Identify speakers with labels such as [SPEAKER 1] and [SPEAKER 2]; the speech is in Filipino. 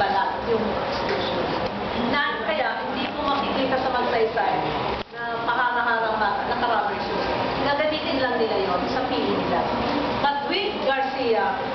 [SPEAKER 1] balat yung exclusion. Na kaya hindi mo makikita sa magsaysay na paharang-harang bata, naka-rubber shoes. Gagamitin lang nila yon sa pili nila. But with Garcia,